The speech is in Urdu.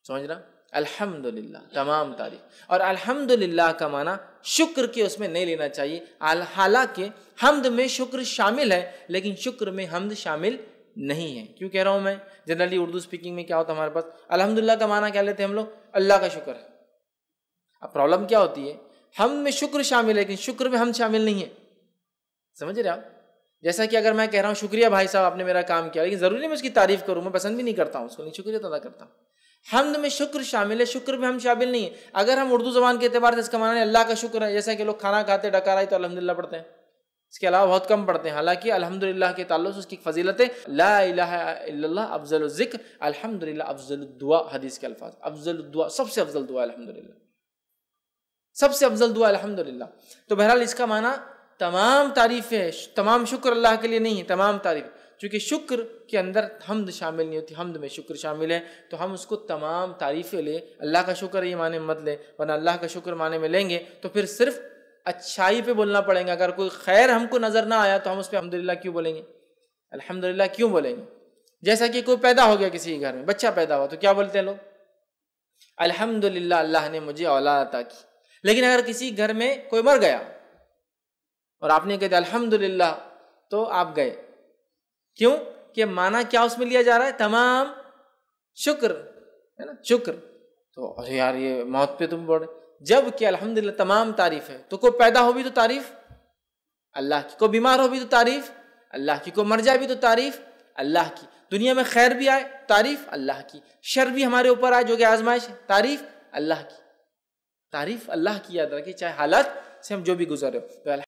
سمجھ رہا؟ الحمدللہ تمام تعریف، اور الحمدللہ کا معنی شکر کے اس میں نہیں لینا چاہیے، حالانکہ حمد میں شکر شامل ہے لیکن شکر میں حمد شامل نہیں ہے۔ کیوں کہہ رہا ہوں میں؟ جنرلی اردو اسپیکنگ میں کیا ہوتا ہے ہمارے پاس، الحمدللہ کا معنی کیا لیتے ہیں ہم لوگ؟ اللہ کا شکر ہے۔ اب پرابلم کیا ہوتی ہے، حمد میں شکر شامل ہے لیکن شکر میں حمد شامل نہیں ہے، سمجھ رہے آپ؟ جیسا کہ اگر میں کہہ رہا ہوں شکریہ بھائی صاحب آپ نے میرا کام کیا، لیکن ضروری نہیں میں اس کی تعریف کروں، میں پسند بھی نہیں کرتا ہوں اس کو، نہیں شکریہ ادا کرتا ہوں۔ حمد میں شکر شامل ہے، شکر میں ہم شامل نہیں ہے۔ اگر ہم اردو زبان کے اعتبار سے اس کا معنی اللہ کا شکر ہے، جیسا کہ لوگ کھانا کھاتے ڈکارائی تو الحمدللہ پڑھتے ہیں، اس کے علاوہ بہت کم پڑھتے ہیں، حالانکہ الحمدللہ کے تعلق سے اس کی فضیلت ہے، لا الہ الا اللہ افضل الذکر، الحمدللہ افضل الدعا، حدیث کے الفاظ، افضل الدعا، سب سے افضل دعا الحمدللہ، سب سے افضل دعا الحمدللہ۔ تو بہرحال اس کا معنی تمام تعریف ہے، تمام شکر اللہ کے لیے نہیں ہے، تمام تعریف، چونکہ شکر کے اندر حمد شامل نہیں ہوتی، حمد میں شکر شامل ہے، تو ہم اس کو تمام تعریفیں لیں، اللہ کا شکر یہ معنی میں مت لیں، ورنہ اللہ کا شکر معنی میں لیں گے تو پھر صرف اچھائی پہ بولنا پڑیں گا۔ اگر کوئی خیر ہم کو نظر نہ آیا تو ہم اس پہ الحمدللہ کیوں بولیں گے؟ الحمدللہ کیوں بولیں گے؟ جیسا کہ کوئی پیدا ہو گیا کسی گھر میں، بچہ پیدا ہوا تو کیا بولتے ہیں لوگ؟ الحمدللہ اللہ نے مجھے اولاد عطا کی۔ لیکن اگر کسی گھر میں کوئی مر گیا اور آپ نے کہا دیا الحمدللہ تو آپ گئے، کیوں کہ معنی کیا اس میں لیا جا رہا ہے؟ تمام شکر ہے نا، شکر۔ تو ارے یار یہ موت پہ تم بول رہے، جب کہ الحمدللہ تمام تعریف ہے۔ تو کوئی پیدا ہو بھی تو تعریف اللہ کی، کوئی بیمار ہو بھی تو تعریف اللہ کی، کوئی مر جائے بھی تو تعریف اللہ کی، دنیا میں خیر بھی آئے تعریف اللہ کی، شر بھی ہمارے اوپر آئے جو کہ آزمائش ہے تعریف اللہ کی، تعریف اللہ کی یاد رکھیں، چاہے حالات سے ہم جو بھی گزر رہے ہو۔ تو